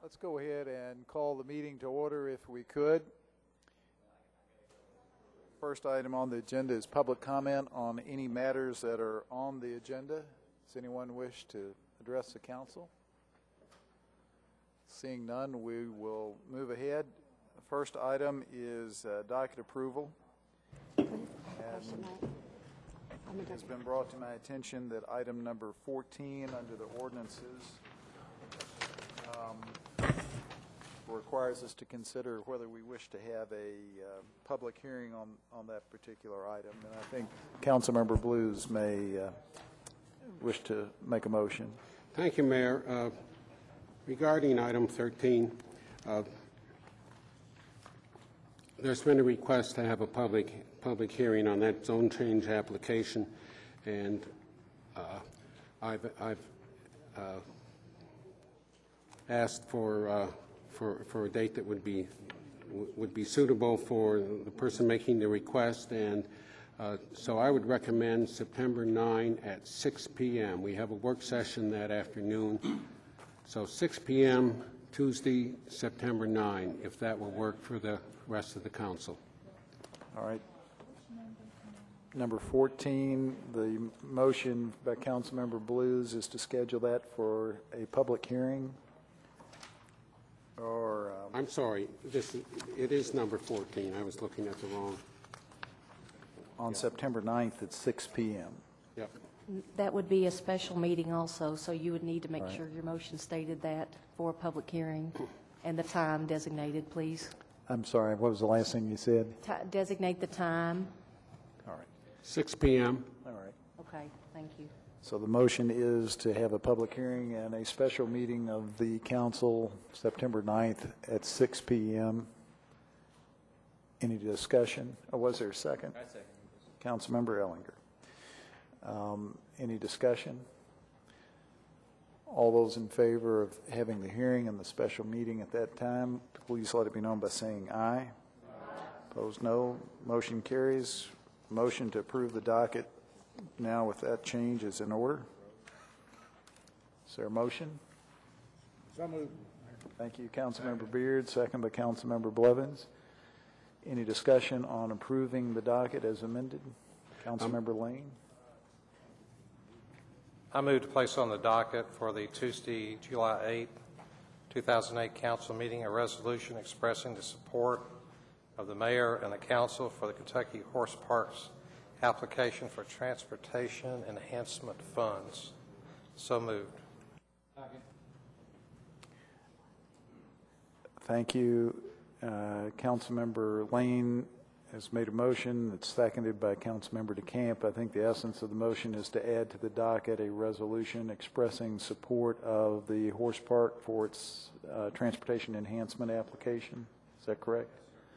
Let's go ahead and call the meeting to order if we could. First item on the agenda is public comment on any matters that are on the agenda. Does anyone wish to address the council? Seeing none, we will move ahead. The first item is docket approval. And it has been brought to my attention that item number 14 under the ordinances requires us to consider whether we wish to have a public hearing on that particular item. And I think Councilmember Blues may wish to make a motion. Thank you, Mayor. Regarding item 13, there's been a request to have a public hearing on that zone change application, and I've asked for a date that would be suitable for the person making the request, and so I would recommend September 9 at 6 p.m. We have a work session that afternoon, so 6 p.m. Tuesday, September 9, if that will work for the rest of the council. All right. Number 14, the motion by Councilmember Blues is to schedule that for a public hearing. Or I'm sorry, it is number 14. I was looking at the wrong. On September 9th at 6 p.m. Yep. That would be a special meeting also, so you would need to make sure your motion stated that for a public hearing and the time designated, please. I'm sorry, what was the last thing you said? Designate the time. All right. 6 p.m. All right. Okay, thank you. So the motion is to have a public hearing and a special meeting of the council September 9th at 6 p.m. Any discussion? Or was there a second? I second. Councilmember Ellinger. Any discussion? All those in favor of having the hearing and the special meeting at that time, please let it be known by saying aye. Aye. Opposed, no. Motion carries. Motion to approve the docket now with that change is in order. Is there a motion? So moved. Thank you, Councilmember Beard. Second by Councilmember Blevins. Any discussion on approving the docket as amended? Councilmember Lane. I move to place on the docket for the Tuesday, July 8, 2008 council meeting a resolution expressing the support of the mayor and the council for the Kentucky Horse Parks application for transportation enhancement funds. So moved. Thank you. Councilmember Lane has made a motion. It's seconded by Councilmember DeCamp. I think the essence of the motion is to add to the docket a resolution expressing support of the horse park for its transportation enhancement application. Is that correct?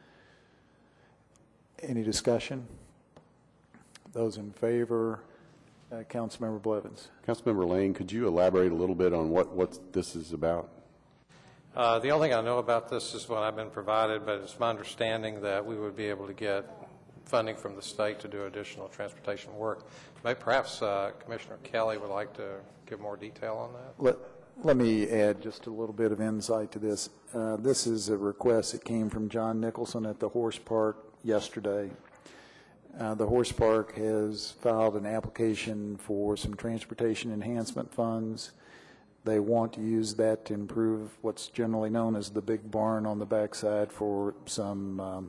Any discussion? Those in favor, Councilmember Blevins. Councilmember Lane, could you elaborate a little bit on what this is about? The only thing I know about this is what I've been provided, but it's my understanding that we would be able to get funding from the state to do additional transportation work. Maybe perhaps Commissioner Kelly would like to give more detail on that. Let me add just a little bit of insight to this. This is a request that came from John Nicholson at the horse park yesterday. The horse park has filed an application for some transportation enhancement funds. They want to use that to improve what's generally known as the big barn on the backside for some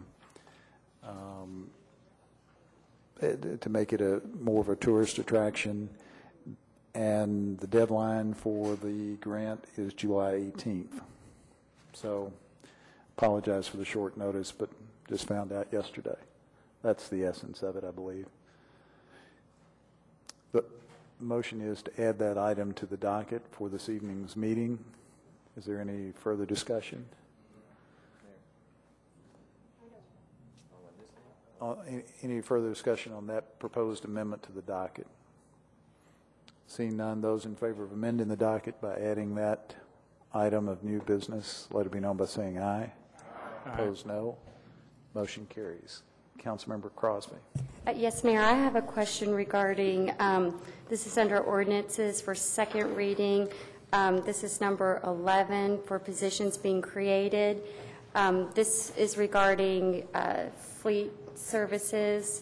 to make it more of a tourist attraction. And the deadline for the grant is July 18th. So apologize for the short notice, but just found out yesterday. That's the essence of it, I believe. The motion is to add that item to the docket for this evening's meeting. Is there any further discussion? Any further discussion on that proposed amendment to the docket? Seeing none, those in favor of amending the docket by adding that item of new business, let it be known by saying aye. Aye. Opposed, no. Motion carries. Councilmember Crosby. Yes, Mayor, I have a question regarding, this is under ordinances for second reading. This is number 11 for positions being created. This is regarding fleet services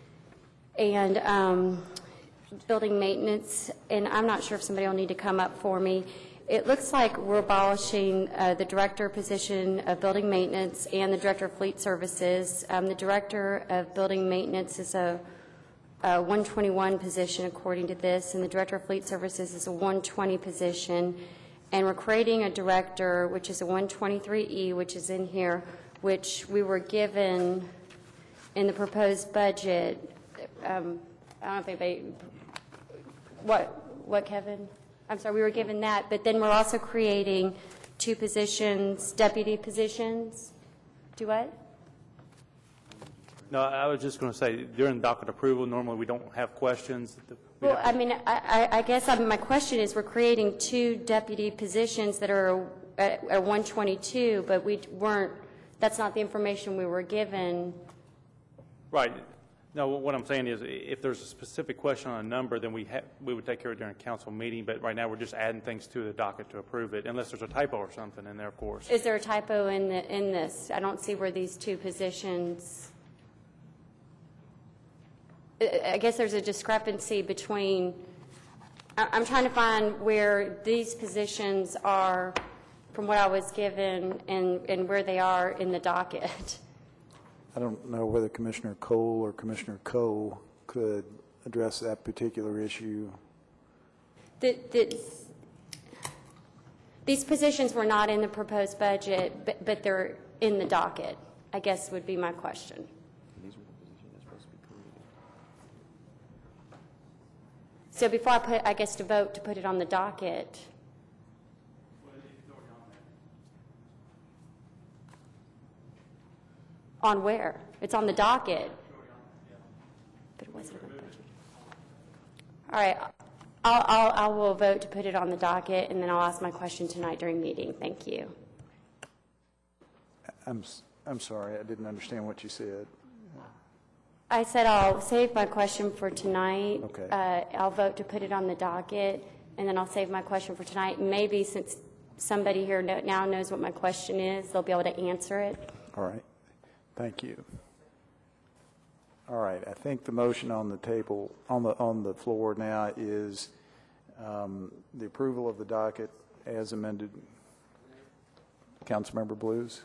and building maintenance, and I'm not sure if somebody will need to come up for me. It looks like we're abolishing the director position of building maintenance and the director of fleet services. The director of building maintenance is a 121 position according to this, and the director of fleet services is a 120 position. And we're creating a director, which is a 123E, which is in here, which we were given in the proposed budget. I don't know if anybody, what, Kevin? I'm sorry, we were given that, but then we're also creating 2 positions, deputy positions. Do what? No, I was just going to say, during docket approval, normally we don't have questions. Well, I mean, I guess my question is, we're creating 2 deputy positions that are at 122, but we weren't, that's not the information we were given. Right. No, what I'm saying is, if there's a specific question on a number, then we would take care of it during a council meeting, but right now we're just adding things to the docket to approve it, unless there's a typo or something in there, of course. Is there a typo in this? I don't see where these 2 positions, I guess there's a discrepancy between, I'm trying to find where these positions are from what I was given and where they are in the docket. I don't know whether Commissioner Cole or Commissioner Coe could address that particular issue. These positions were not in the proposed budget, but they're in the docket, I guess would be my question. So before I put, I guess, to vote to put it on the docket. On where? It's on the docket. But it wasn't in the budget. All right. I will vote to put it on the docket, and then I'll ask my question tonight during meeting. Thank you. I'm sorry, I didn't understand what you said. I said I'll save my question for tonight. Okay. I'll vote to put it on the docket, and then I'll save my question for tonight. And maybe since somebody here now knows what my question is, they'll be able to answer it. All right. Thank you. All right. I think the motion on the table, on the floor now is the approval of the docket as amended. Councilmember Blues?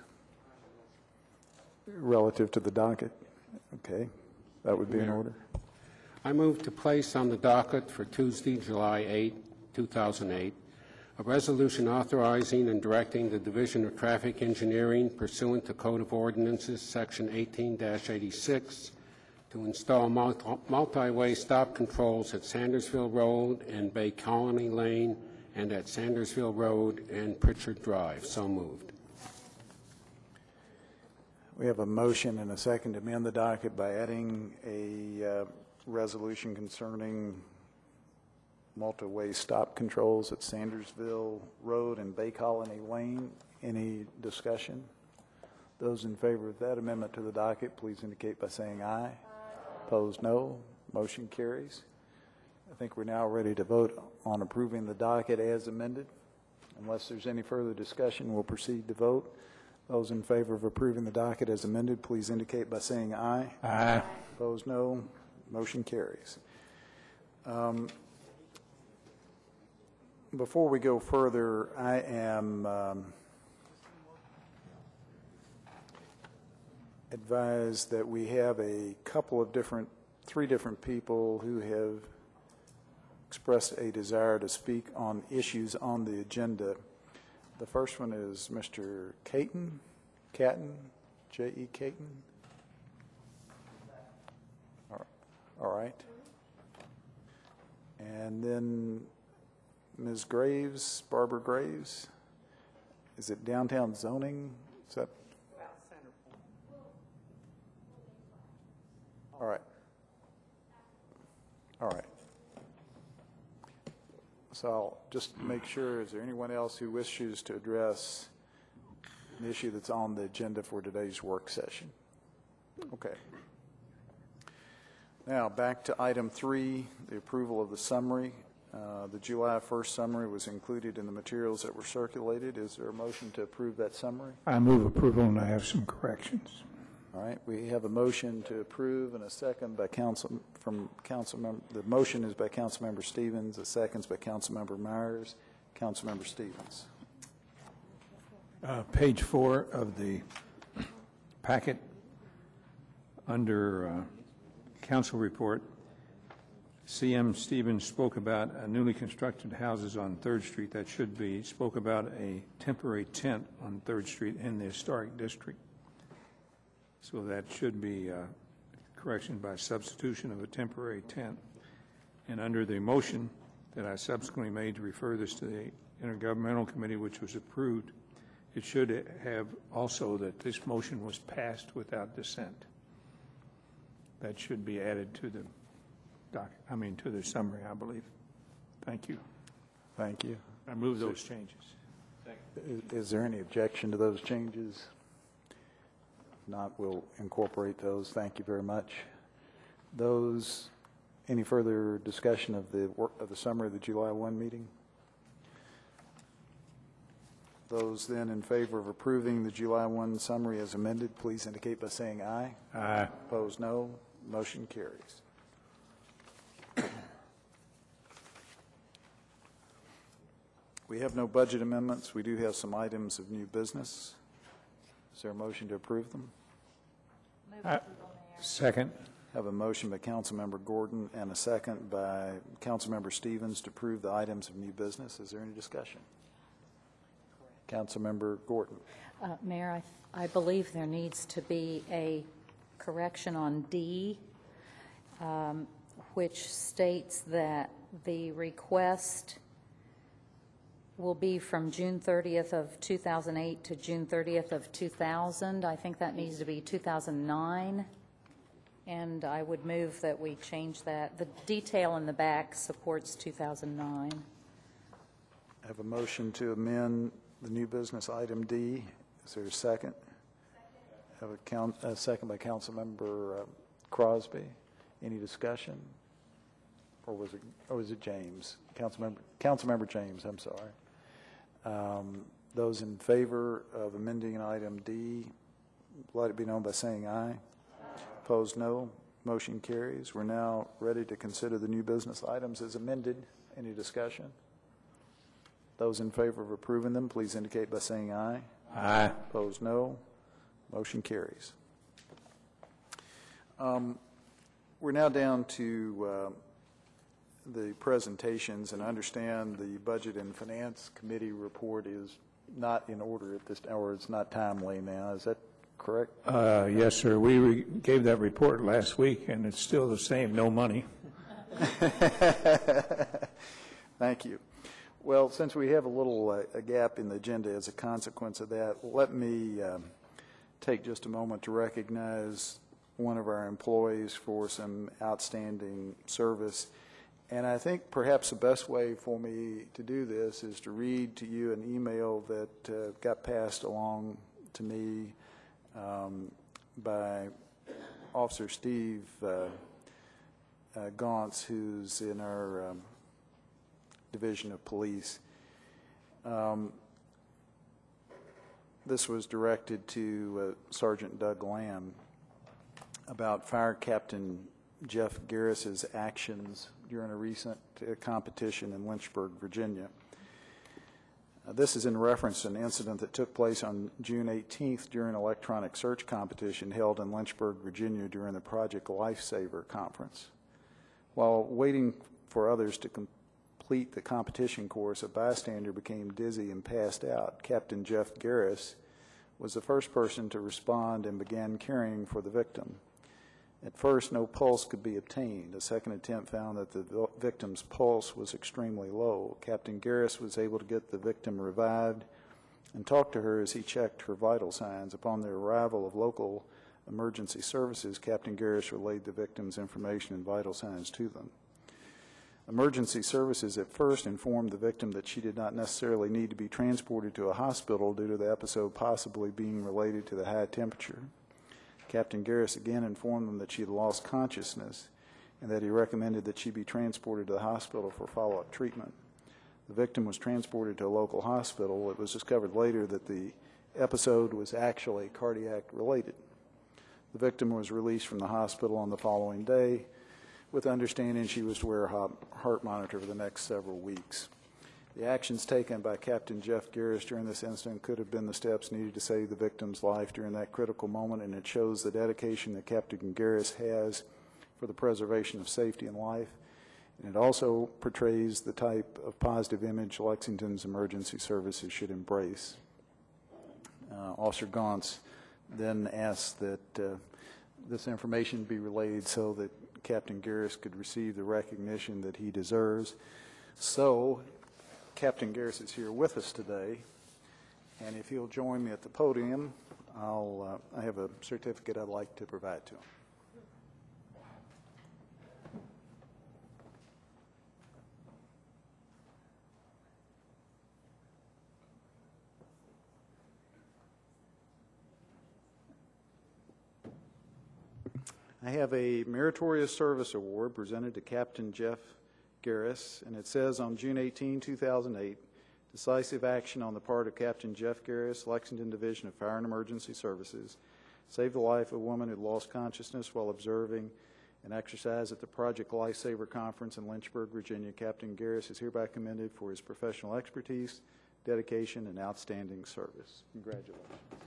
Relative to the docket? Okay. That would be in order. I move to place on the docket for Tuesday, July 8, 2008, a resolution authorizing and directing the Division of Traffic Engineering pursuant to Code of Ordinances, Section 18-86, to install multi-way stop controls at Sandersville Road and Bay Colony Lane and at Sandersville Road and Pritchard Drive. So moved. We have a motion and a second to amend the docket by adding a resolution concerning multi-way stop controls at Sandersville Road and Bay Colony Lane. Any discussion? Those in favor of that amendment to the docket, please indicate by saying aye. Opposed, no. Motion carries. I think we're now ready to vote on approving the docket as amended. Unless there's any further discussion, we'll proceed to vote. Those in favor of approving the docket as amended, please indicate by saying aye. Aye. Opposed, no. Motion carries. Before we go further, I am advised that we have a couple of three different people who have expressed a desire to speak on issues on the agenda. The first one is Mr. Catton, J.E. Catton. All right. And then Ms. Graves, Barbara Graves. Is it downtown zoning? Is that? All right. All right. So I'll just make sure, is there anyone else who wishes to address an issue that's on the agenda for today's work session? Okay. Now, back to item 3, the approval of the summary. The July 1st summary was included in the materials that were circulated. Is there a motion to approve that summary? I move approval, and I have some corrections. All right, we have a motion to approve and a second by Councilmember. The motion is by Councilmember Stevens. The second is by Councilmember Myers. Councilmember Stevens. Page 4 of the packet, under council report, CM Stevens spoke about newly constructed houses on 3rd Street. That should be, spoke about a temporary tent on 3rd Street in the historic district. So that should be correction by substitution of a temporary tent. And under the motion that I subsequently made to refer this to the Intergovernmental Committee, which was approved, it should have also that this motion was passed without dissent. That should be added to the to the summary, I believe. Thank you. Thank you. I move those changes. Is there any objection to those changes? If not, we'll incorporate those. Thank you very much. Any further discussion of the summary of the July 1 meeting? Those then in favor of approving the July 1 summary as amended, please indicate by saying aye. Aye. Opposed, no. Motion carries. We have no budget amendments. We do have some items of new business. Is there a motion to approve them? Second. Have a motion by Councilmember Gordon and a second by Councilmember Stevens to approve the items of new business. Is there any discussion? Councilmember Gordon. Mayor, I believe there needs to be a correction on D, which states that the request will be from June 30th of 2008 to June 30th of 2000. I think that needs to be 2009, and I would move that we change that. The detail in the back supports 2009. I have a motion to amend the new business item D. Is there a second? Have a second by Councilmember Crosby. Any discussion? Or was it James? Councilmember James, I'm sorry. Those in favor of amending item D, let it be known by saying aye. Opposed, no. Motion carries. We're now ready to consider the new business items as amended. Any discussion? Those in favor of approving them, please indicate by saying aye. Aye. Opposed, no. Motion carries. We're now down to the presentations, and I understand the Budget and Finance Committee report is not in order at this hour. It's not timely now. Is that correct? Yes, sir. We gave that report last week, and it's still the same, no money. Thank you. Well, since we have a little a gap in the agenda as a consequence of that, let me take just a moment to recognize one of our employees for some outstanding service. And I think perhaps the best way for me to do this is to read to you an email that got passed along to me by Officer Steve Gauntz, who's in our Division of Police. This was directed to Sergeant Doug Lamb about Fire Captain Jeff Garris's actions during a recent competition in Lynchburg, Virginia. This is in reference to an incident that took place on June 18th during an electronic search competition held in Lynchburg, Virginia during the Project Lifesaver conference. While waiting for others to complete the competition course, a bystander became dizzy and passed out. Captain Jeff Garris was the first person to respond and began caring for the victim. At first, no pulse could be obtained. A second attempt found that the victim's pulse was extremely low. Captain Garris was able to get the victim revived and talk to her as he checked her vital signs. Upon the arrival of local emergency services, Captain Garris relayed the victim's information and vital signs to them. Emergency services at first informed the victim that she did not necessarily need to be transported to a hospital due to the episode possibly being related to the high temperature. Captain Garris again informed them that she had lost consciousness. and that he recommended that she be transported to the hospital for follow-up treatment. The victim was transported to a local hospital. It was discovered later that the episode was actually cardiac-related. The victim was released from the hospital on the following day with understanding she was to wear a heart monitor for the next several weeks. The actions taken by Captain Jeff Garris during this incident could have been the steps needed to save the victim's life during that critical moment, and it shows the dedication that Captain Garris has for the preservation of safety and life. And it also portrays the type of positive image Lexington's emergency services should embrace. Officer Gauntz then asked that this information be relayed so that Captain Garris could receive the recognition that he deserves. So, Captain Garris is here with us today, and if he'll join me at the podium, I have a certificate I'd like to provide to him. I have a Meritorious Service Award presented to Captain Jeff Garris, and it says on June 18, 2008, decisive action on the part of Captain Jeff Garris, Lexington Division of Fire and Emergency Services, saved the life of a woman who lost consciousness while observing an exercise at the Project Lifesaver Conference in Lynchburg, Virginia. Captain Garris is hereby commended for his professional expertise, dedication, and outstanding service. Congratulations.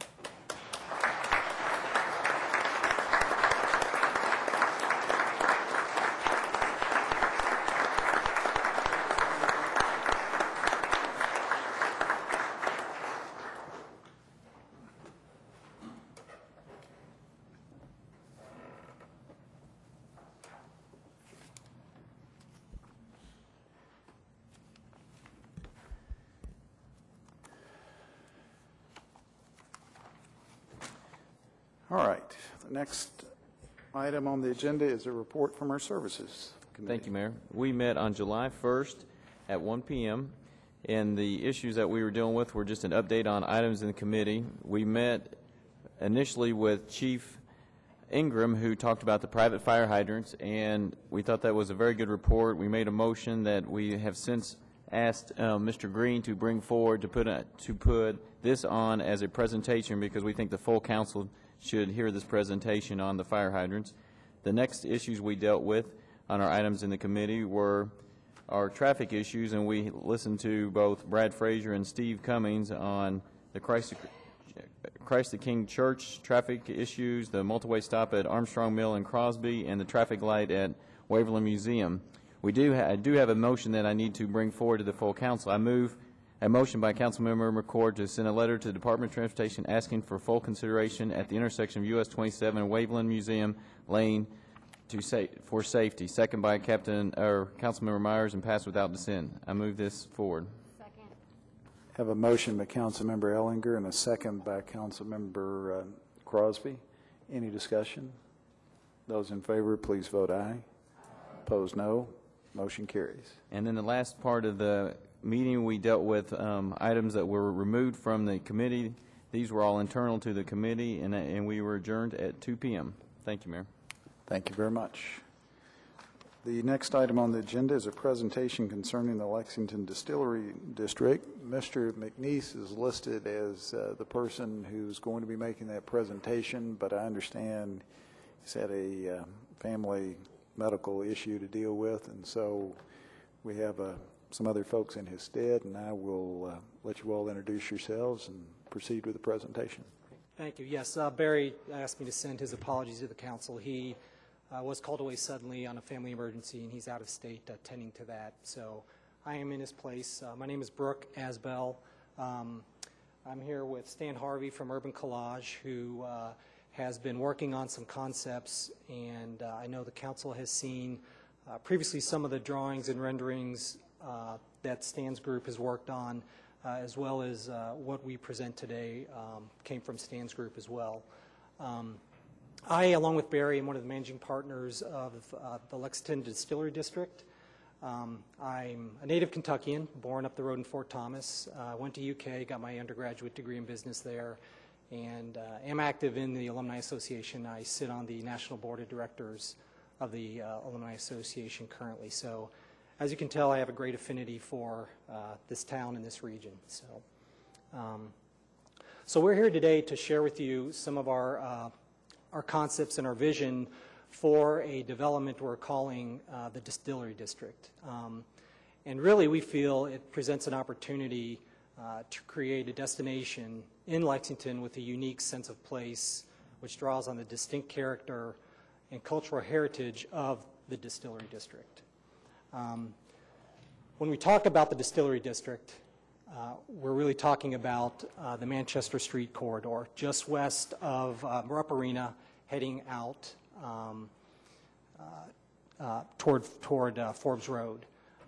All right. The next item on the agenda is a report from our services committee. Thank you, Mayor. We met on July 1st at 1 p.m., and the issues that we were dealing with were just an update on items in the committee. We met initially with Chief Ingram, who talked about the private fire hydrants, and we thought that was a very good report. We made a motion that we have since asked Mr. Green to bring forward to put this on as a presentation because we think the full council should hear this presentation on the fire hydrants. The next issues we dealt with on our items in the committee were our traffic issues, and we listened to both Brad Frazier and Steve Cummings on the Christ the King Church traffic issues, the multi-way stop at Armstrong Mill and Crosby, and the traffic light at Waverly Museum. I do have a motion that I need to bring forward to the full council. I move a motion by Councilmember McCord to send a letter to the Department of Transportation asking for full consideration at the intersection of US 27 and Waveland Museum Lane for safety. Second by Councilmember Myers and passed without dissent. I move this forward. Second. Have a motion by Councilmember Ellinger and a second by Councilmember Crosby. Any discussion? Those in favor, please vote aye. Opposed, no. Motion carries. And then the last part of the meeting, we dealt with items that were removed from the committee. These were all internal to the committee, and we were adjourned at 2 p.m. Thank you, Mayor. Thank you very much. The next item on the agenda is a presentation concerning the Lexington Distillery District. Mr. McNeese is listed as the person who's going to be making that presentation, but I understand he's had a family medical issue to deal with, and so we have some other folks in his stead, and I will let you all introduce yourselves and proceed with the presentation. Thank you. Yes, Barry asked me to send his apologies to the council. He was called away suddenly on a family emergency, and he's out of state tending to that. So I am in his place. My name is Brooke Asbell. I'm here with Stan Harvey from Urban Collage, who has been working on some concepts, and I know the council has seen previously some of the drawings and renderings that Stan's group has worked on, as well as what we present today came from Stan's group as well. I, along with Barry, am one of the managing partners of the Lexington Distillery District. I'm a native Kentuckian, born up the road in Fort Thomas. Went to UK, got my undergraduate degree in business there, and am active in the Alumni Association. I sit on the National Board of Directors of the Alumni Association currently. So as you can tell, I have a great affinity for this town and this region. So we're here today to share with you some of our concepts and our vision for a development we're calling the Distillery District. And really, we feel it presents an opportunity to create a destination in Lexington with a unique sense of place, which draws on the distinct character and cultural heritage of the Distillery District. When we talk about the Distillery District, we're really talking about the Manchester Street corridor, just west of Rupp Arena, heading out toward Forbes Road.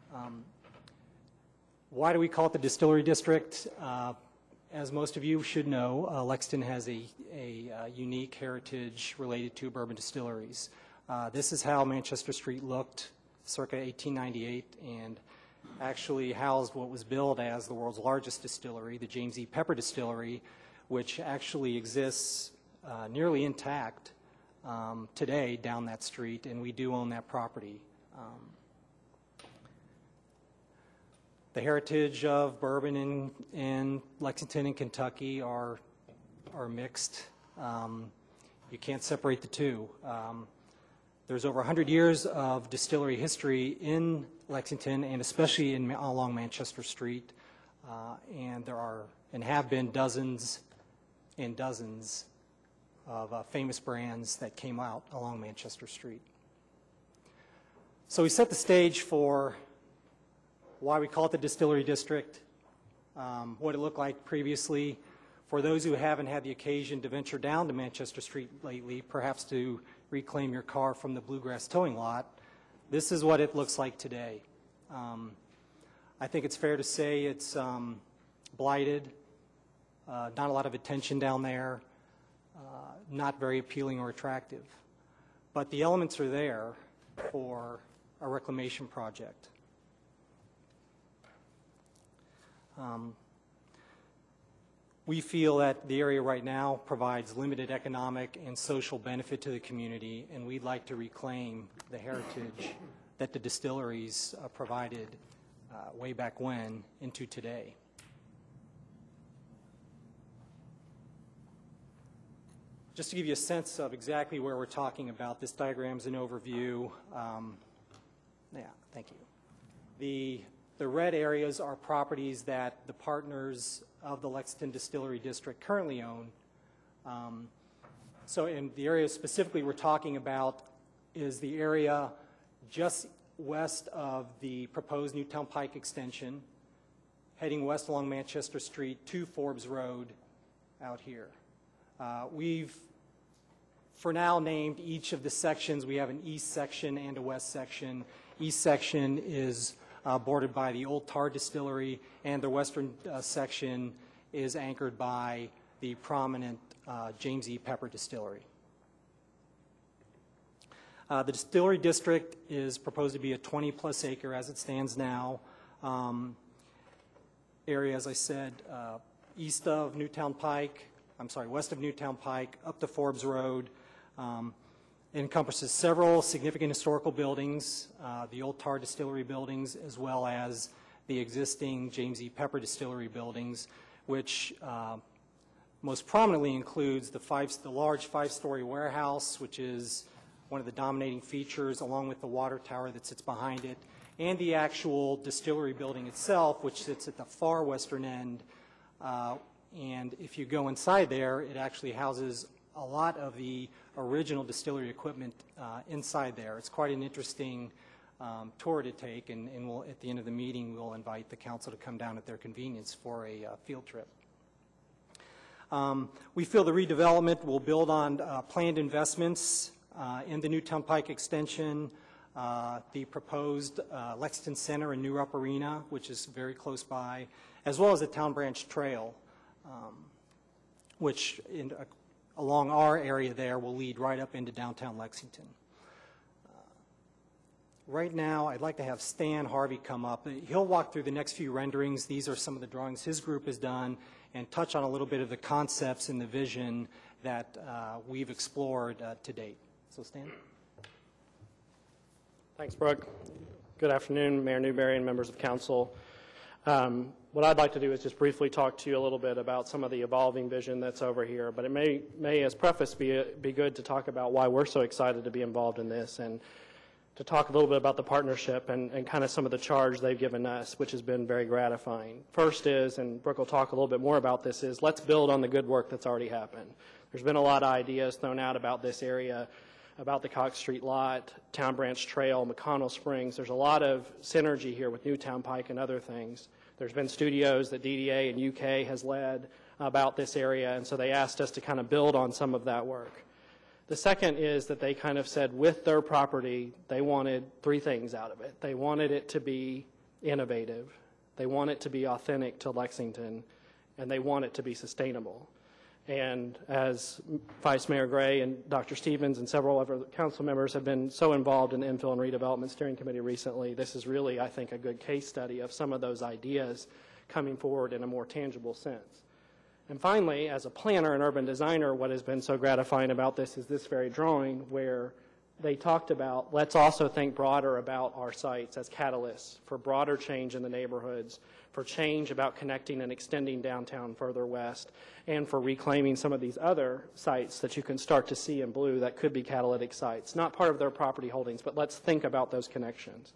Why do we call it the Distillery District? As most of you should know, Lexington has a unique heritage related to bourbon distilleries. This is how Manchester Street looked circa 1898 and actually housed what was billed as the world's largest distillery, the James E. Pepper Distillery, which actually exists nearly intact today down that street, and we do own that property. The heritage of bourbon in Lexington and Kentucky are mixed. You can't separate the two. There's over 100 years of distillery history in Lexington, and especially along Manchester Street. And there are and have been dozens and dozens of famous brands that came out along Manchester Street. So we set the stage for why we call it the Distillery District, what it looked like previously. For those who haven't had the occasion to venture down to Manchester Street lately, perhaps to reclaim your car from the Bluegrass towing lot, this is what it looks like today. I think it's fair to say it's blighted, not a lot of attention down there, not very appealing or attractive. But the elements are there for a reclamation project. We feel that the area right now provides limited economic and social benefit to the community, and we'd like to reclaim the heritage that the distilleries provided way back when into today. Just to give you a sense of exactly where we're talking about, this diagram is an overview. Yeah, thank you. The red areas are properties that the partners of the Lexington Distillery District currently own. So in the area specifically we're talking about is the area just west of the proposed Newtown Pike extension, heading west along Manchester Street to Forbes Road out here. We've, for now, named each of the sections. We have an east section and a west section. East section is bordered by the Old Tar Distillery, and the western section is anchored by the prominent James E. Pepper Distillery. The Distillery District is proposed to be a 20-plus acre as it stands now. Area, as I said, west of Newtown Pike, up to Forbes Road. It encompasses several significant historical buildings, the Old Tar Distillery buildings, as well as the existing James E. Pepper Distillery buildings, which most prominently includes the large five-story warehouse, which is one of the dominating features, along with the water tower that sits behind it, and the actual distillery building itself, which sits at the far western end. And if you go inside there, it actually houses a lot of the original distillery equipment inside there. It's quite an interesting tour to take, and we'll, at the end of the meeting, we'll invite the council to come down at their convenience for a field trip. We feel the redevelopment will build on planned investments in the Newtown Pike extension, the proposed Lexington Center and New Rupp Arena, which is very close by, as well as the Town Branch Trail, which along our area there will lead right up into downtown Lexington. Right now, I'd like to have Stan Harvey come up. He'll walk through the next few renderings. These are some of the drawings his group has done, and touch on a little bit of the concepts and the vision that we've explored to date. So, Stan? Thanks, Brooke. Good afternoon, Mayor Newberry and members of council. What I'd like to do is just briefly talk to you a little bit about some of the evolving vision that's over here, but it may as preface, be good to talk about why we're so excited to be involved in this and to talk a little bit about the partnership and kind of some of the charge they've given us, which has been very gratifying. First is, and Brooke will talk a little bit more about this, is let's build on the good work that's already happened. There's been a lot of ideas thrown out about this area, about the Cox Street lot, Town Branch Trail, McConnell Springs. There's a lot of synergy here with Newtown Pike and other things. There's been studios that DDA and UK has led about this area, and so they asked us to kind of build on some of that work. The second is that they kind of said with their property, they wanted three things out of it. They wanted it to be innovative, they want it to be authentic to Lexington, and they want it to be sustainable. And as Vice Mayor Gray and Dr. Stevens and several other council members have been so involved in the Infill and Redevelopment Steering Committee recently, this is really, I think, a good case study of some of those ideas coming forward in a more tangible sense. And finally, as a planner and urban designer, what has been so gratifying about this is this very drawing where they talked about, let's also think broader about our sites as catalysts for broader change in the neighborhoods, for change about connecting and extending downtown further west, and for reclaiming some of these other sites that you can start to see in blue that could be catalytic sites, not part of their property holdings, but let's think about those connections.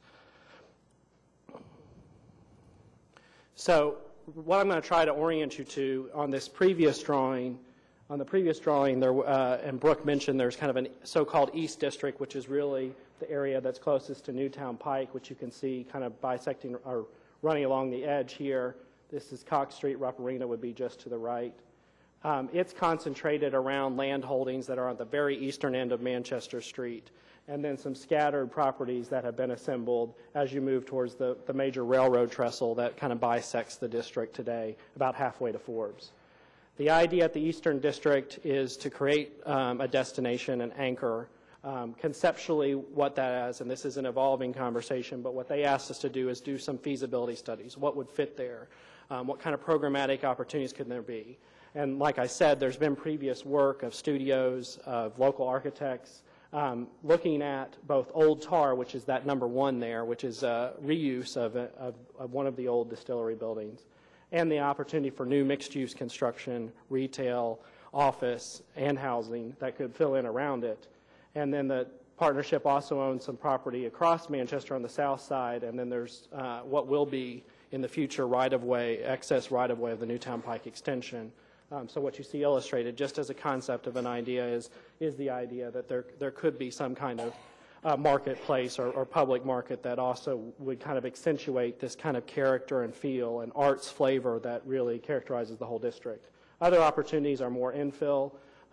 So what I'm going to try to orient you to on this previous drawing, there, and Brooke mentioned there's kind of a so-called East District, which is really the area that's closest to Newtown Pike, which you can see kind of bisecting or running along the edge here. This is Cox Street. Rupp Arena would be just to the right. It's concentrated around land holdings that are on the very eastern end of Manchester Street, and then some scattered properties that have been assembled as you move towards the major railroad trestle that kind of bisects the district today, about halfway to Forbes. The idea at the Eastern District is to create a destination, an anchor. Conceptually, what that is, and this is an evolving conversation, but what they asked us to do is do some feasibility studies. What would fit there? What kind of programmatic opportunities could there be? And like I said, there's been previous work of studios, of local architects, looking at both Old Tar, which is that number one there, which is reuse of one of the old distillery buildings, and the opportunity for new mixed-use construction, retail, office, and housing that could fill in around it. And then the partnership also owns some property across Manchester on the south side, and then there's what will be in the future right-of-way, excess right-of-way of the Newtown Pike extension. So what you see illustrated, just as a concept of an idea, is the idea that there could be some kind of marketplace or public market that also would kind of accentuate this kind of character and feel and arts flavor that really characterizes the whole district. Other opportunities are more infill.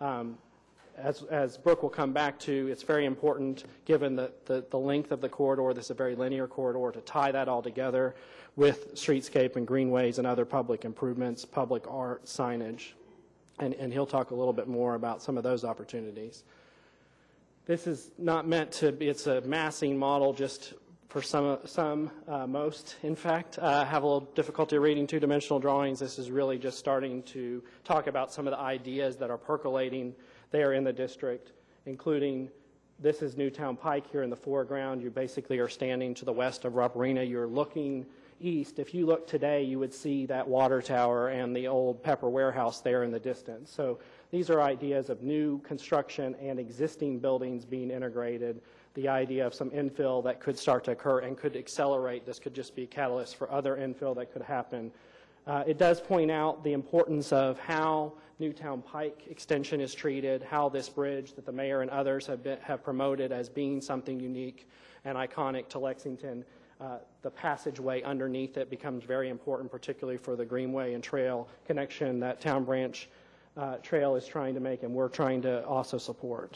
As Brooke will come back to, it's very important, given the length of the corridor, this is a very linear corridor, to tie that all together with streetscape and greenways and other public improvements, public art, signage. And he'll talk a little bit more about some of those opportunities. This is not meant to be, it's a massing model just for most, in fact, have a little difficulty reading two-dimensional drawings. This is really just starting to talk about some of the ideas that are percolating there in the district, including this is Newtown Pike here in the foreground. You basically are standing to the west of Rupp Arena. You're looking east. If you look today, you would see that water tower and the old Pepper warehouse there in the distance. So these are ideas of new construction and existing buildings being integrated, the idea of some infill that could start to occur and could accelerate. This could just be a catalyst for other infill that could happen. It does point out the importance of how Newtown Pike extension is treated, how this bridge that the mayor and others have promoted as being something unique and iconic to Lexington. The passageway underneath it becomes very important, particularly for the Greenway and Trail connection that Town Branch Trail is trying to make and we're trying to also support.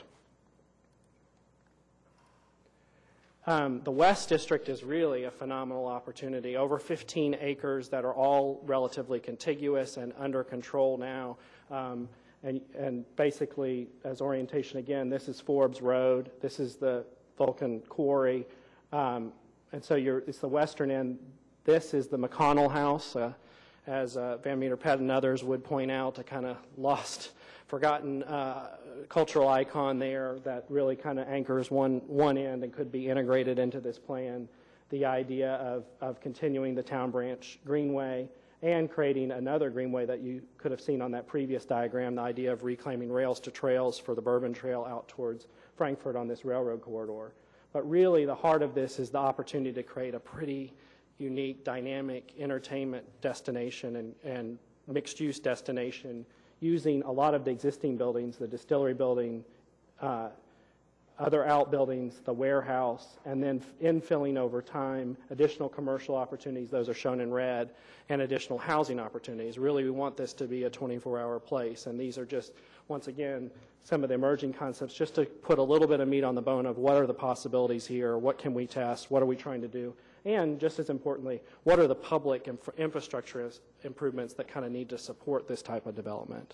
The West District is really a phenomenal opportunity. Over 15 acres that are all relatively contiguous and under control now. And basically, as orientation again, this is Forbes Road. This is the Vulcan Quarry. And so it's the western end. This is the McConnell House, as Van Meter Pett and others would point out, a kind of lost forgotten cultural icon there that really kind of anchors one end and could be integrated into this plan. The idea of continuing the Town Branch Greenway and creating another greenway that you could have seen on that previous diagram, the idea of reclaiming rails to trails for the Bourbon Trail out towards Frankfurt on this railroad corridor. But really the heart of this is the opportunity to create a pretty unique, dynamic entertainment destination and mixed-use destination using a lot of the existing buildings, the distillery building, other outbuildings, the warehouse, and then infilling over time additional commercial opportunities, those are shown in red, and additional housing opportunities. Really, we want this to be a 24-hour place, and these are just, once again, some of the emerging concepts just to put a little bit of meat on the bone of what are the possibilities here, what can we test, what are we trying to do, and just as importantly, what are the public infrastructure improvements that kind of need to support this type of development.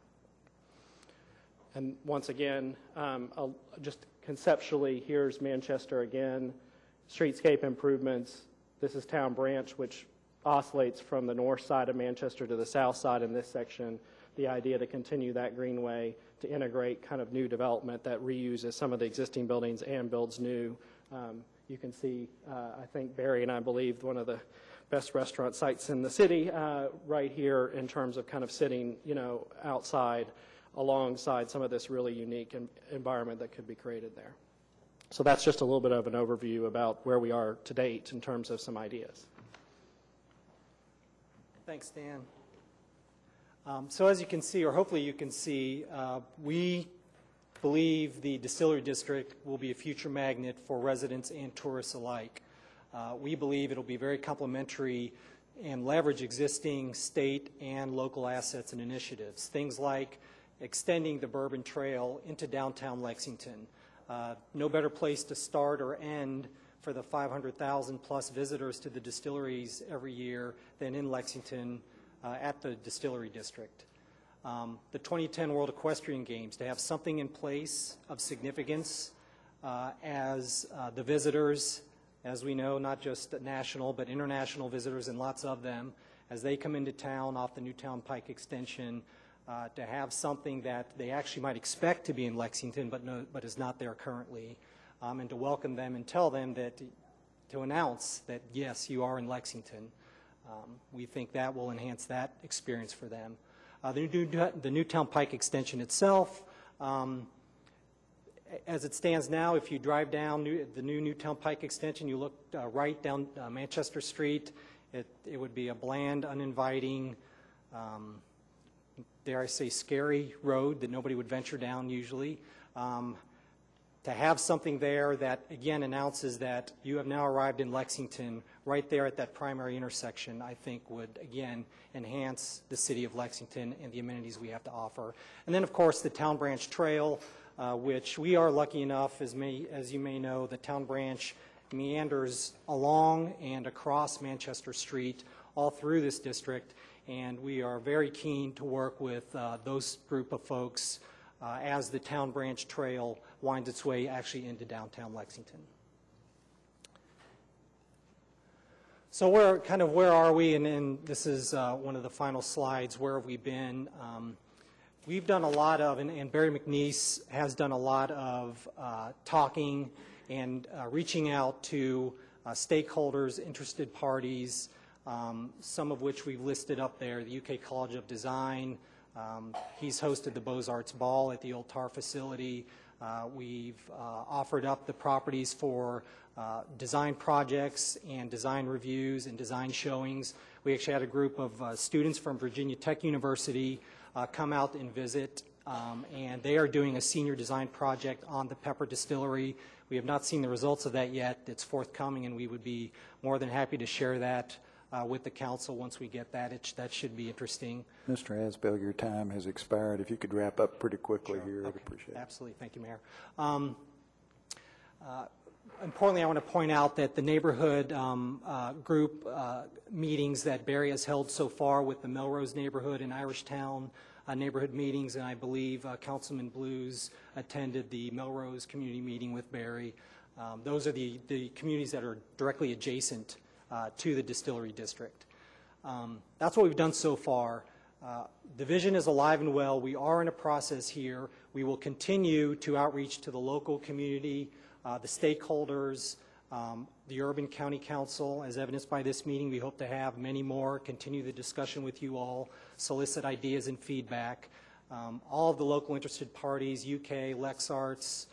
And once again, just conceptually, here's Manchester again, streetscape improvements. This is Town Branch, which oscillates from the north side of Manchester to the south side in this section. The idea to continue that greenway to integrate kind of new development that reuses some of the existing buildings and builds new. You can see, I think Barry and I believe one of the best restaurant sites in the city right here in terms of kind of sitting, outside alongside some of this really unique environment that could be created there. So that's just a little bit of an overview about where we are to date in terms of some ideas. Thanks, Dan. So as you can see, or hopefully you can see, we believe the Distillery District will be a future magnet for residents and tourists alike. We believe it'll be very complementary and leverage existing state and local assets and initiatives. Things like extending the Bourbon Trail into downtown Lexington. No better place to start or end for the 500,000 plus visitors to the distilleries every year than in Lexington at the Distillery District. The 2010 World Equestrian Games, to have something in place of significance as the visitors, as we know, not just national but international visitors and lots of them, as they come into town off the Newtown Pike Extension, to have something that they actually might expect to be in Lexington but is not there currently, and to welcome them and tell them that, to announce that, yes, you are in Lexington. We think that will enhance that experience for them. The Newtown Pike Extension itself, as it stands now, if you drive down the new Newtown Pike Extension, you look right down Manchester Street, it would be a bland, uninviting, dare I say, scary road that nobody would venture down usually. To have something there that, again, announces that you have now arrived in Lexington right there at that primary intersection, I think would, again, enhance the city of Lexington and the amenities we have to offer. And then, of course, the Town Branch Trail, which we are lucky enough, as you may know, the Town Branch meanders along and across Manchester Street all through this district, and we are very keen to work with those group of folks as the Town Branch Trail winds its way actually into downtown Lexington. So where are we? And this is one of the final slides. Where have we been? We've done a lot of, and Barry McNeese has done a lot of talking and reaching out to stakeholders, interested parties, some of which we've listed up there, the UK College of Design. He's hosted the Beaux-Arts Ball at the old TAR facility. We've offered up the properties for design projects and design reviews and design showings. We actually had a group of students from Virginia Tech University come out and visit, and they are doing a senior design project on the Pepper Distillery. We have not seen the results of that yet. It's forthcoming, and we would be more than happy to share that with the council once we get that. That should be interesting. Mr. Asbell, your time has expired. If you could wrap up pretty quickly here, I'd appreciate it. Absolutely. Thank you, Mayor. Importantly, I want to point out that the neighborhood group meetings that Barry has held so far with the Melrose neighborhood and Irishtown neighborhood meetings, and I believe Councilman Blues attended the Melrose community meeting with Barry. Those are the communities that are directly adjacent to the Distillery District. That's what we've done so far. The vision is alive and well. We are in a process here. We will continue to outreach to the local community, the stakeholders, the Urban County Council. As evidenced by this meeting, we hope to have many more, continue the discussion with you all, solicit ideas and feedback. All of the local interested parties, UK, LexArts,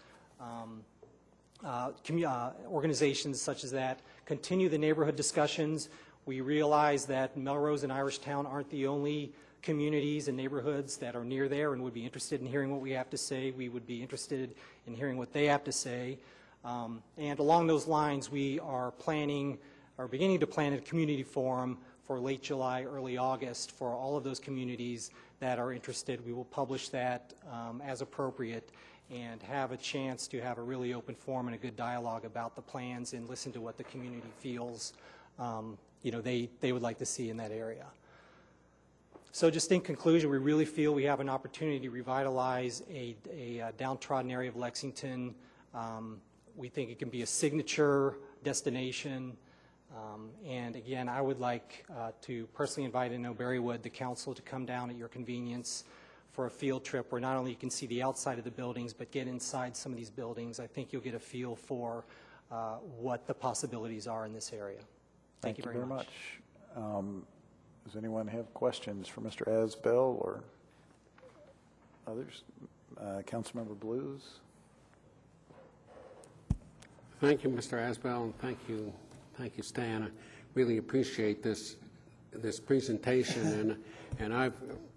organizations such as that, continue the neighborhood discussions. We realize that Melrose and Irishtown aren't the only communities and neighborhoods that are near there and would be interested in hearing what we have to say. We would be interested in hearing what they have to say. And along those lines, we are beginning to plan a community forum for late July, early August for all of those communities that are interested. We will publish that as appropriate and have a chance to have a really open forum and a good dialogue about the plans and listen to what the community feels they would like to see in that area. So just in conclusion, we really feel we have an opportunity to revitalize a downtrodden area of Lexington. We think it can be a signature destination. And again, I would like to personally invite in Berrywood, the council, to come down at your convenience for a field trip where not only you can see the outside of the buildings, but get inside some of these buildings. I think you'll get a feel for what the possibilities are in this area. Thank you very much. Does anyone have questions for Mr. Asbell or others? Councilmember Blues? Thank you, Mr. Asbell, and thank you, Stan. I really appreciate this presentation, and I've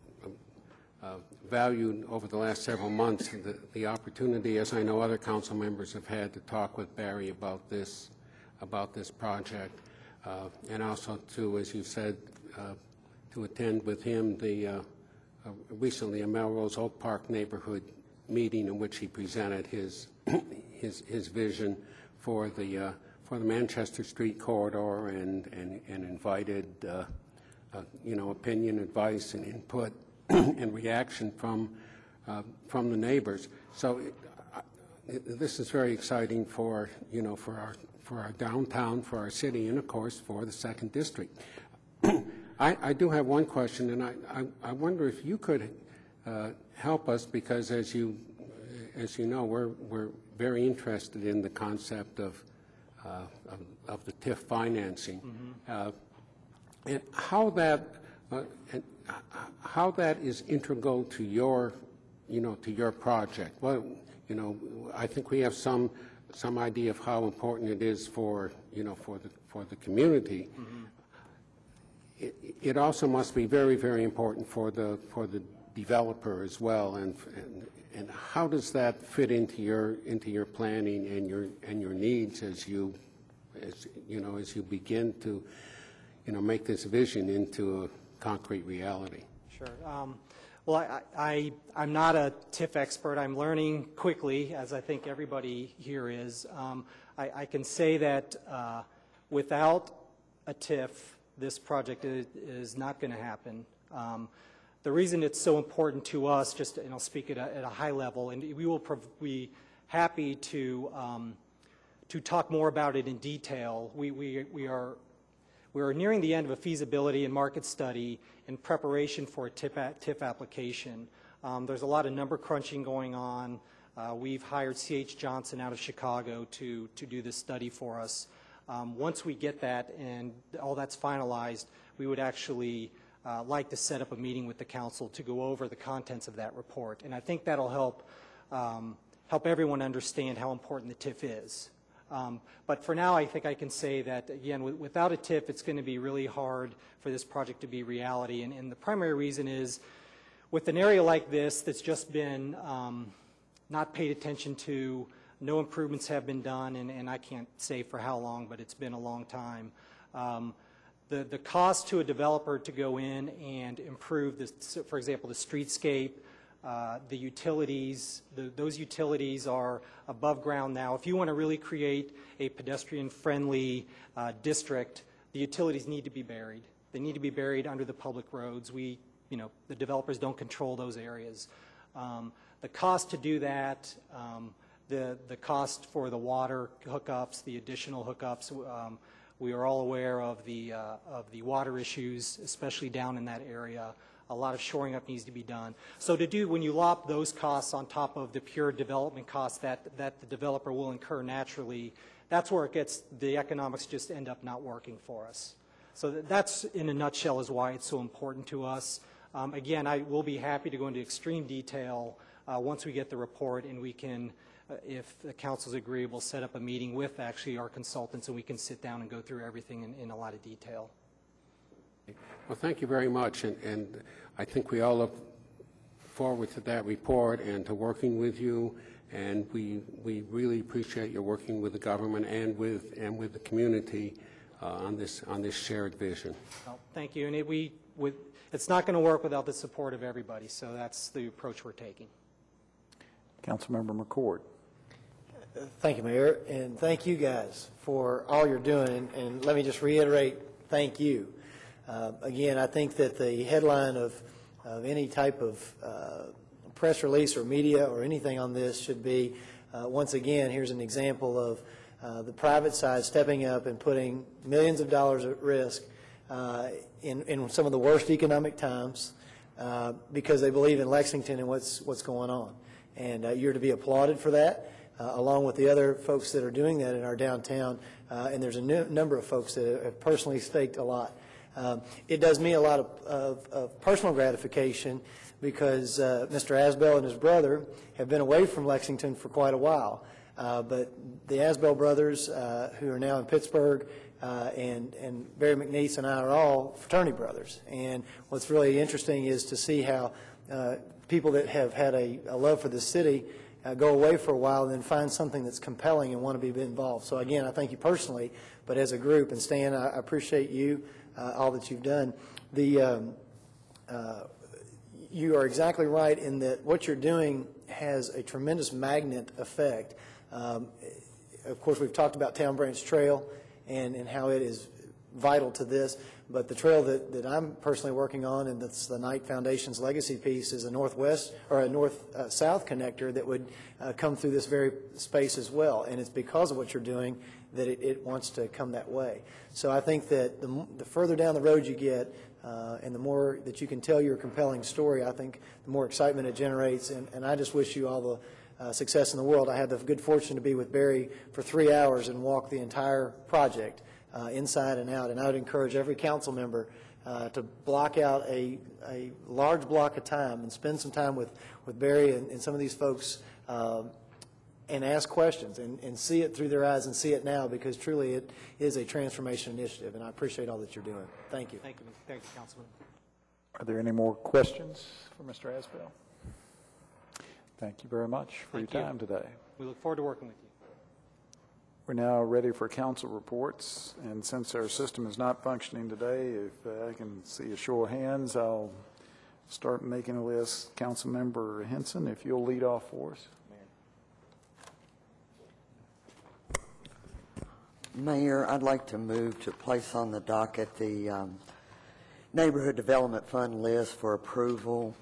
valued over the last several months the opportunity, as I know other council members have had, to talk with Barry about this project, and also to, as you said, to attend with him the recently a Melrose Oak Park neighborhood meeting in which he presented his vision for the Manchester Street corridor and invited opinion, advice, and input and reaction from the neighbors. So this is very exciting for our downtown, for our city, and of course for the 2nd District. I do have one question, and I wonder if you could help us, because as you know, we're very interested in the concept of the TIF financing, and how that is integral to your project. Well, I think we have some idea of how important it is for the community. It also must be very, very important for the developer as well, and how does that fit into your planning and your needs as you begin to make this vision into a concrete reality? Sure. Well, I'm not a TIF expert. I'm learning quickly, as I think everybody here is. I can say that without a TIF, this project is not going to happen. The reason it's so important to us, and I'll speak at a high level, and we will be happy to talk more about it in detail. We are nearing the end of a feasibility and market study in preparation for a TIF application. There's a lot of number crunching going on. We've hired C.H. Johnson out of Chicago to do this study for us. Once we get that and all that's finalized, we would actually like to set up a meeting with the council to go over the contents of that report. And I think that'll help everyone understand how important the TIF is. But for now, I think I can say that, again, without a TIF, it's going to be really hard for this project to be reality. And the primary reason is, with an area like this that's just been not paid attention to, no improvements have been done, and I can't say for how long, but it's been a long time. The cost to a developer to go in and improve, for example, the streetscape, the utilities, those utilities are above ground now. If you want to really create a pedestrian-friendly district, the utilities need to be buried. They need to be buried under the public roads. The developers don't control those areas. The cost to do that, the cost for the water hookups, the additional hookups, we are all aware of the water issues, especially down in that area. A lot of shoring up needs to be done. So when you lop those costs on top of the pure development costs that the developer will incur naturally, that's where the economics just end up not working for us. So that's, in a nutshell, is why it's so important to us. Again, I will be happy to go into extreme detail once we get the report, and we can, if the council's agreeable, set up a meeting with actually our consultants, and we can sit down and go through everything in a lot of detail. Well, thank you very much, and I think we all look forward to that report and to working with you, and we really appreciate your working with the government and with the community on this shared vision. Well, thank you, and it's not going to work without the support of everybody, so that's the approach we're taking. Councilmember McCord. Thank you, Mayor, and thank you guys for all you're doing, and let me just reiterate, thank you. Again, I think that the headline of any type of press release or media or anything on this should be, once again, here's an example of the private side stepping up and putting millions of dollars at risk in some of the worst economic times because they believe in Lexington and what's going on. And you're to be applauded for that, along with the other folks that are doing that in our downtown. And there's a number of folks that have personally staked a lot. It does me a lot of personal gratification because Mr. Asbell and his brother have been away from Lexington for quite a while. But the Asbell brothers, who are now in Pittsburgh, and Barry McNeese and I are all fraternity brothers. And what's really interesting is to see how people that have had a love for the city go away for a while and then find something that's compelling and want to be involved. So again, I thank you personally, but as a group, and Stan, I appreciate you, all that you've done. You are exactly right in that what you're doing has a tremendous magnet effect. Of course, we've talked about Town Branch Trail and how it is vital to this, but the trail that I'm personally working on, and that's the Knight Foundation's legacy piece, is a northwest or a north-south connector that would come through this very space as well. And it's because of what you're doing that it wants to come that way. So I think that the further down the road you get, and the more that you can tell your compelling story, I think the more excitement it generates. And I just wish you all the success in the world. I had the good fortune to be with Barry for 3 hours and walk the entire project inside and out. And I would encourage every council member to block out a large block of time and spend some time with Barry and some of these folks and ask questions and see it through their eyes and see it now, because truly it is a transformation initiative, and I appreciate all that you're doing. Thank you. Thank you, Councilman. Are there any more questions for Mr. Asbell? Thank you very much for your time today. We look forward to working with you. We're now ready for council reports, and since our system is not functioning today, if I can see a show of hands, I'll start making a list. Councilmember Henson, if you'll lead off for us. Mayor, I'd like to move to place on the docket the Neighborhood Development Fund list for approval.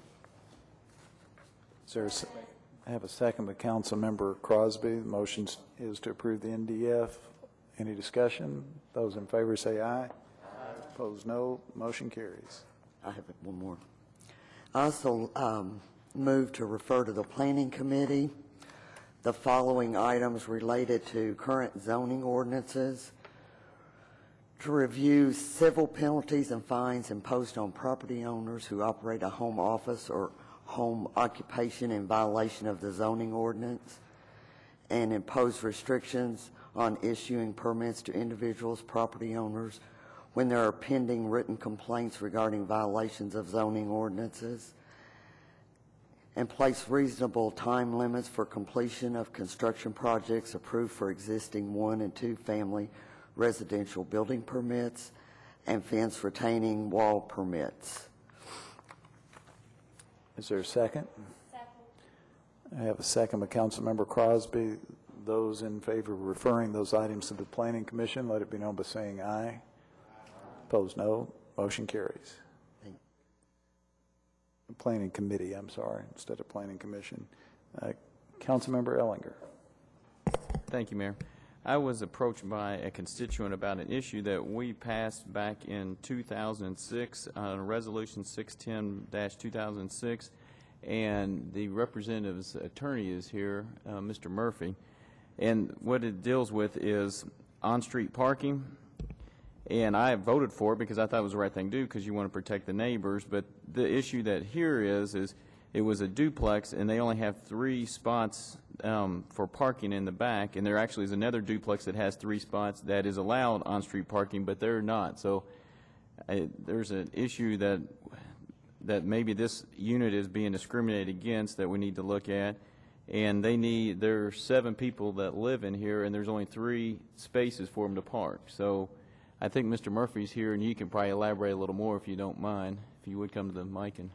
I have a second by Councilmember Crosby. The motion is to approve the NDF. Any discussion? Those in favor say aye. Aye. Opposed, no. Motion carries. I have one more. I also move to refer to the Planning Committee the following items related to current zoning ordinances: to review civil penalties and fines imposed on property owners who operate a home office or home occupation in violation of the zoning ordinance, and impose restrictions on issuing permits to individuals, property owners, when there are pending written complaints regarding violations of zoning ordinances, and place reasonable time limits for completion of construction projects approved for existing 1- and 2-family residential building permits and fence retaining wall permits. Is there a second? Second. I have a second by Councilmember Crosby. Those in favor of referring those items to the Planning Commission, let it be known by saying aye. Opposed, no. Motion carries. Planning Committee, I'm sorry, instead of Planning Commission. Councilmember Ellinger. Thank you, Mayor. I was approached by a constituent about an issue that we passed back in 2006 on Resolution 610-2006, and the representative's attorney is here, Mr. Murphy. And what it deals with is on-street parking. And I voted for it because I thought it was the right thing to do because you want to protect the neighbors. But the issue that here is it was a duplex, and they only have 3 spots for parking in the back. And there actually is another duplex that has 3 spots that is allowed on-street parking, but they're not. So there's an issue that maybe this unit is being discriminated against that we need to look at. And there are 7 people that live in here, and there's only 3 spaces for them to park. So I think Mr. Murphy's here, and you can probably elaborate a little more if you don't mind, if you would come to the mic. And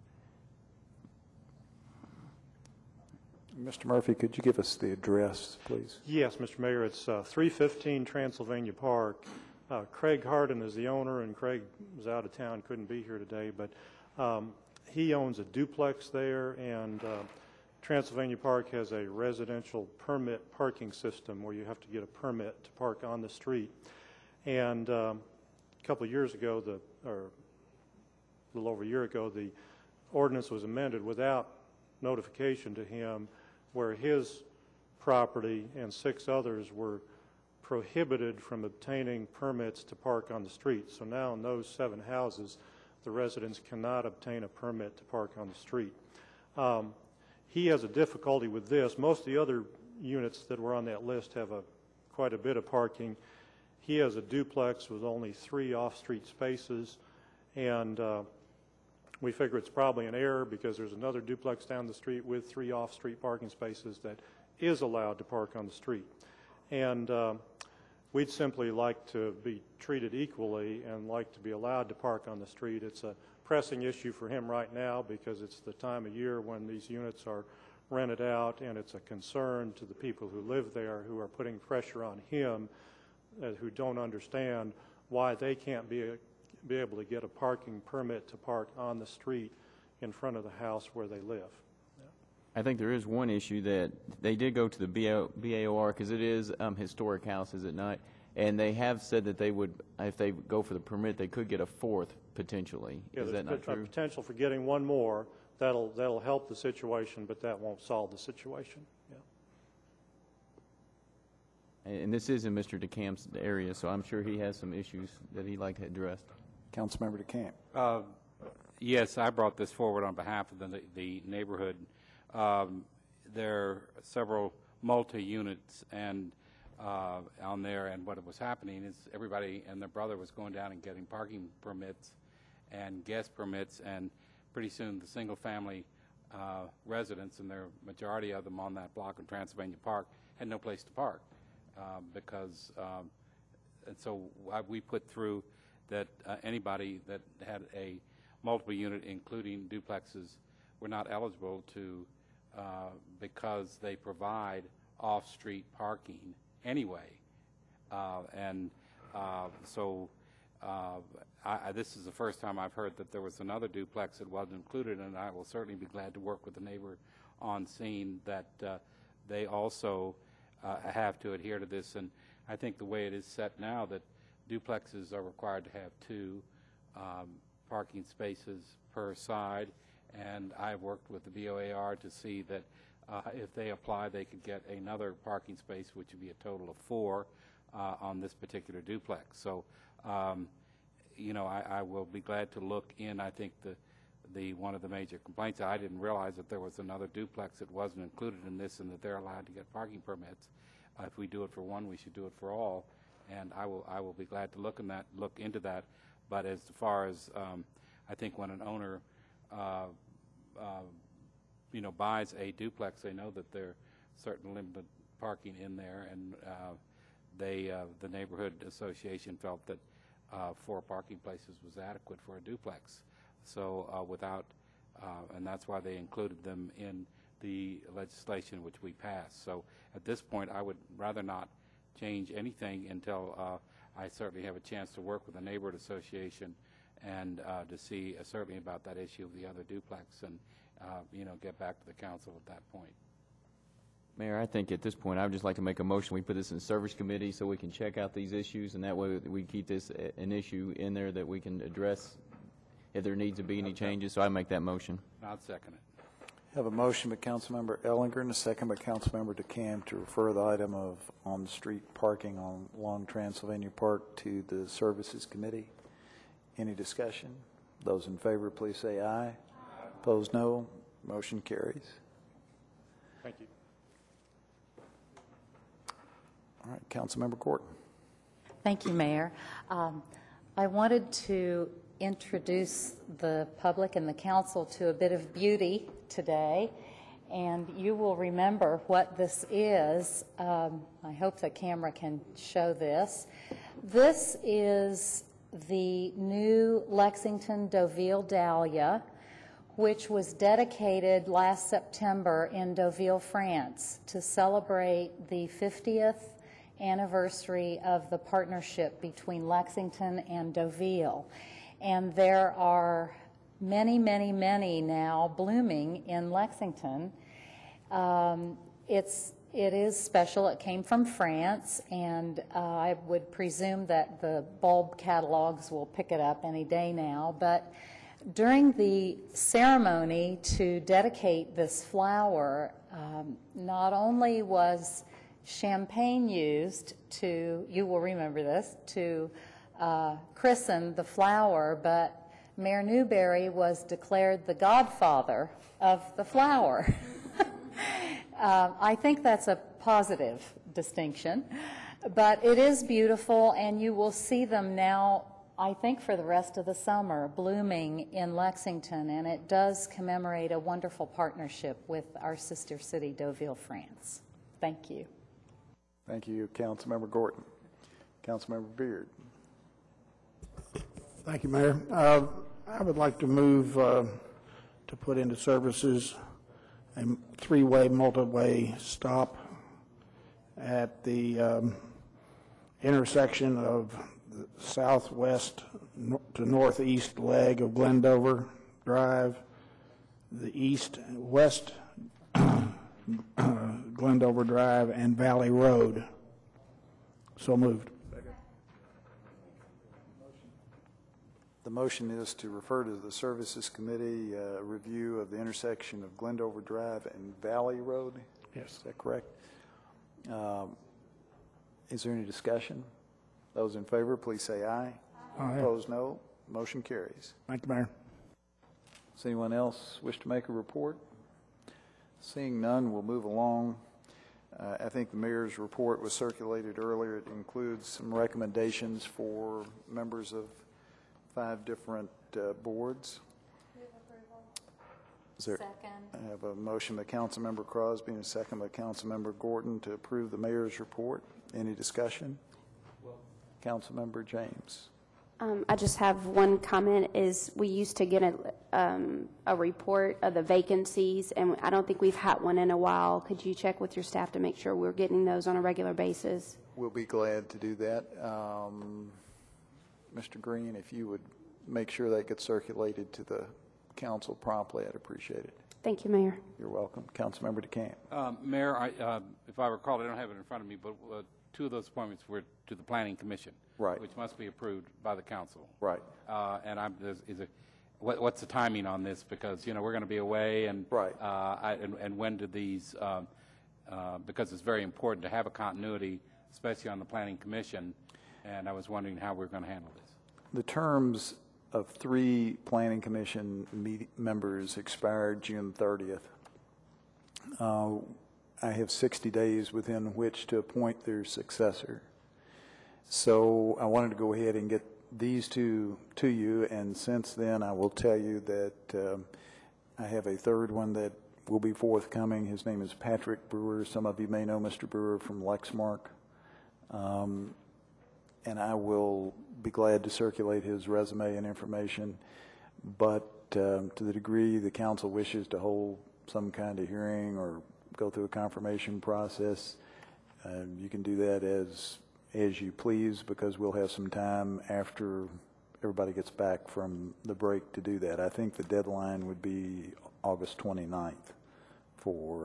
Mr. Murphy, could you give us the address, please? Yes, Mr. Mayor, it's 315 Transylvania Park. Craig Harden is the owner, and Craig was out of town, couldn't be here today, but he owns a duplex there, and Transylvania Park has a residential permit parking system where you have to get a permit to park on the street. And a couple of years ago, or a little over a year ago, the ordinance was amended without notification to him, where his property and 6 others were prohibited from obtaining permits to park on the street. So now in those 7 houses, the residents cannot obtain a permit to park on the street. He has a difficulty with this. Most of the other units that were on that list have quite a bit of parking. He has a duplex with only 3 off-street spaces, and we figure it's probably an error because there's another duplex down the street with 3 off-street parking spaces that is allowed to park on the street. And we'd simply like to be treated equally and like to be allowed to park on the street. It's a pressing issue for him right now because it's the time of year when these units are rented out, and it's a concern to the people who live there who are putting pressure on him, who don't understand why they can't be able to get a parking permit to park on the street in front of the house where they live. I think there is one issue that they did go to the BAOR because it is historic house, is it not? And they have said that they would, if they go for the permit, they could get a 4th potentially. Yeah, is that not true? There's potential for getting one more. That'll help the situation, but that won't solve the situation. Yeah. And this is in Mr. DeCamp's area, so I'm sure he has some issues that he'd like to address. Councilmember DeCamp. Yes, I brought this forward on behalf of the neighborhood. There are several multi-units and on there, and what was happening is everybody and their brother was going down and getting parking permits and guest permits, and pretty soon the single-family residents, and there are a majority of them on that block of Transylvania Park, had no place to park because, and so we put through that anybody that had a multiple unit, including duplexes, were not eligible to because they provide off-street parking anyway. This is the first time I've heard that there was another duplex that wasn't included, and I will certainly be glad to work with the neighbor on seeing that they also have to adhere to this. And I think the way it is set now, that duplexes are required to have 2 parking spaces per side, and I've worked with the BOAR to see that if they apply, they could get another parking space, which would be a total of 4 on this particular duplex. So, you know, I will be glad to look in. I think one of the major complaints, I didn't realize that there was another duplex that wasn't included in this, and that they're allowed to get parking permits. If we do it for one, we should do it for all. And I will be glad to look into that. But as far as I think when an owner you know, buys a duplex, they know that there are certain limited parking in there, and the neighborhood association felt that 4 parking places was adequate for a duplex. So and that's why they included them in the legislation which we passed. So at this point, I would rather not change anything until I certainly have a chance to work with the neighborhood association and to see certainly about that issue of the other duplex, and you know, get back to the council at that point. Mayor, I think at this point, I would just like to make a motion, we put this in Service Committee so we can check out these issues, and that way we keep this an issue in there that we can address if there needs to be any changes, so I make that motion. I'll second it. Have a motion by Councilmember Ellinger and a second by Councilmember DeCamp to refer the item of on-street parking along Transylvania Park to the Services Committee. Any discussion? Those in favor, please say aye. Opposed, no. Motion carries. Thank you. All right, Councilmember Gordon. Thank you, Mayor. I wanted to introduce the public and the council to a bit of beauty today, and you will remember what this is. I hope the camera can show this. This is the new Lexington Deauville Dahlia, which was dedicated last September in Deauville, France, to celebrate the 50th anniversary of the partnership between Lexington and Deauville. And there are many, many, many now blooming in Lexington. It is special. It came from France, and I would presume that the bulb catalogs will pick it up any day now. But during the ceremony to dedicate this flower, not only was champagne used to, you will remember this, to christen the flower, but Mayor Newberry was declared the godfather of the flower. I think that's a positive distinction, but it is beautiful, and you will see them now, I think, for the rest of the summer, blooming in Lexington, and it does commemorate a wonderful partnership with our sister city, Deauville, France. Thank you. Thank you, Councilmember Gordon. Councilmember Beard. Thank you, Mayor. I would like to move to put into services a three-way, multi-way stop at the intersection of the southwest to northeast leg of Glendover Drive, the east-west Glendover Drive, and Valley Road. So moved. The motion is to refer to the Services Committee review of the intersection of Glendover Drive and Valley Road. Yes. Is that correct? Is there any discussion? Those in favor, please say aye. Aye. Opposed, no. Motion carries. Thank you, Mayor. Does anyone else wish to make a report? Seeing none, we'll move along. I think the mayor's report was circulated earlier. It includes some recommendations for members of 5 different boards. Is there, Second. I have a motion by Councilmember Crosby and a second by Councilmember Gordon to approve the mayor's report. Any discussion? Councilmember James. I just have one comment. Is we used to get a report of the vacancies, and I don't think we've had one in a while. Could you check with your staff to make sure we're getting those on a regular basis? We'll be glad to do that. Mr. Green, if you would make sure that gets circulated to the council promptly, I'd appreciate it. Thank you, Mayor. You're welcome. Councilmember DeCamp. Mayor, if I recall, I don't have it in front of me, but 2 of those appointments were to the Planning Commission, right, which must be approved by the council. Right. And what's the timing on this? Because, you know, we're going to be away, and right. And when do these? Because it's very important to have a continuity, especially on the Planning Commission. And I was wondering how we're going to handle this. The terms of 3 Planning Commission members expired June 30th. I have 60 days within which to appoint their successor. So I wanted to go ahead and get these 2 to you, and since then I will tell you that I have a 3rd one that will be forthcoming. His name is Patrick Brewer. Some of you may know Mr. Brewer from Lexmark. And I will be glad to circulate his resume and information, but to the degree the council wishes to hold some kind of hearing or go through a confirmation process, you can do that as you please, because we'll have some time after everybody gets back from the break to do that. I think the deadline would be August 29th for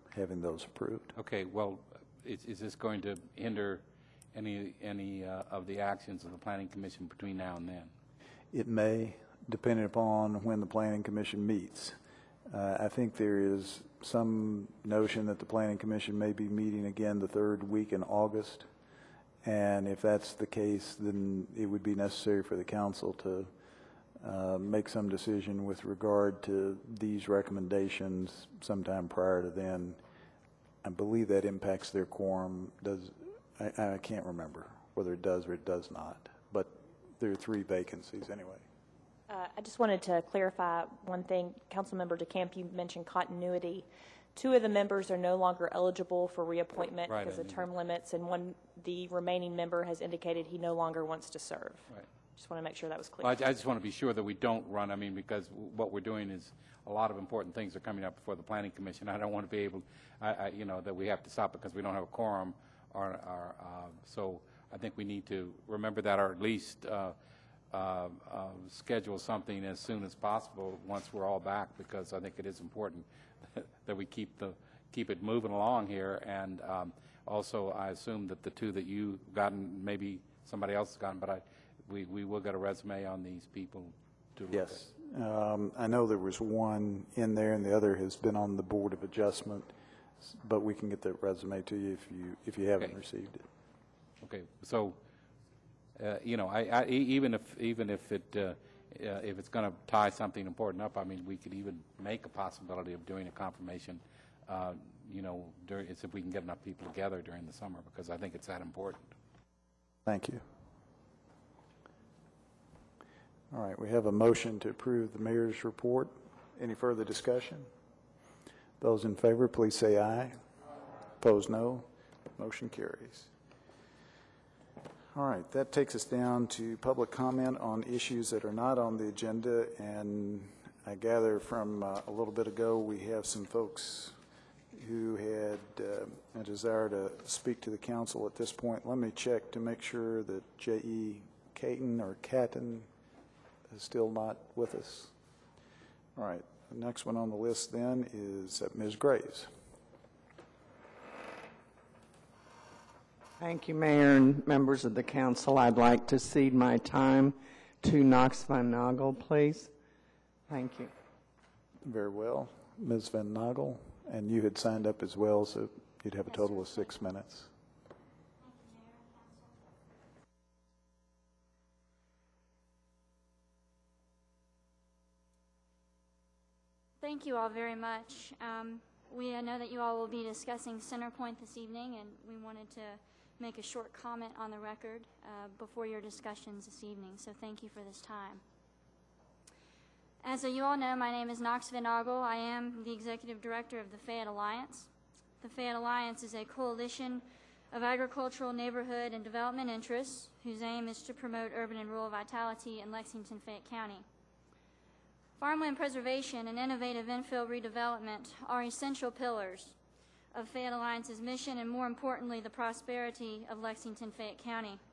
having those approved. Okay, well, is this going to hinder any of the actions of the Planning Commission between now and then? It may, depending upon when the Planning Commission meets. I think there is some notion that the Planning Commission may be meeting again the third week in August. And if that's the case, then it would be necessary for the council to make some decision with regard to these recommendations sometime prior to then. I believe that impacts their quorum. I can't remember whether it does or it does not, but there are 3 vacancies anyway. I just wanted to clarify one thing. Councilmember DeCamp, you mentioned continuity. 2 of the members are no longer eligible for reappointment Right, because of term limits, and the remaining member has indicated he no longer wants to serve. Right. Just want to make sure that was clear. Well, I just want to be sure that we don't run, because what we're doing is a lot of important things are coming up before the Planning Commission. I don't want to be able, that we have to stop because we don't have a quorum. So I think we need to remember that, or at least schedule something as soon as possible once we're all back, because I think it is important that we keep it moving along here. And also, I assume that the 2 that you've gotten, maybe somebody else has gotten, but we will get a resume on these people to look Yes. I know there was one in there, and the other has been on the Board of Adjustment, but we can get that resume to you if you haven't received it. Okay, so even if it's going to tie something important up, we could even make a possibility of doing a confirmation. If we can get enough people together during the summer, because I think it's that important. Thank you. All right, we have a motion to approve the mayor's report. Any further discussion? Those in favor, please say aye. Opposed, no. Motion carries. All right, that takes us down to public comment on issues that are not on the agenda, and I gather from a little bit ago we have some folks who had a desire to speak to the council at this point. Let me check to make sure that J.E. Caton or Catton is still not with us. All right, the next one on the list then is Ms. Graves. Thank you, Mayor and members of the council. I'd like to cede my time to Knox Van Nagel, please. Thank you. Very well. Ms. Van Nagel, and you had signed up as well, so you'd have a total of 6 minutes. Thank you all very much. I know that you all will be discussing Centerpoint this evening, and we wanted to make a short comment on the record before your discussions this evening, so thank you for this time. As you all know, my name is Knox Van Nagel. I am the Executive Director of the Fayette Alliance. The Fayette Alliance is a coalition of agricultural, neighborhood, and development interests whose aim is to promote urban and rural vitality in Lexington-Fayette County. Farmland preservation and innovative infill redevelopment are essential pillars of Fayette Alliance's mission and, more importantly, the prosperity of Lexington-Fayette County.